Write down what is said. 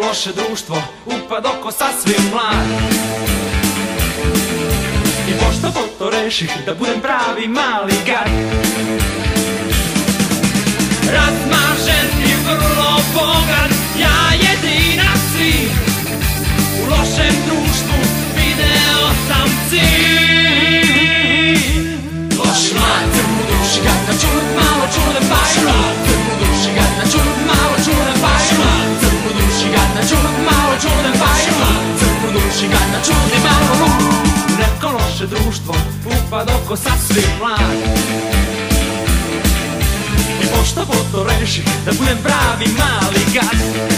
loše društvo upad oko sasvim mlad. I pošto to reših da budem pravi mali gad. Razmažen i vrlo bogat, ja jedina svih. U lošem društvu video sam cilj. Loši mlad, crnu duši, gadna čud, malo čudan bajru. Crnu duši, gadna čud, malo čudan bajru. Crnu duši, gadna čud, malo čudan bajru. Crnu duši, gadna čud i malo lud. Neko loše društvo upad oko sasvim mlad. I pošto to reši da budem pravi mali gad.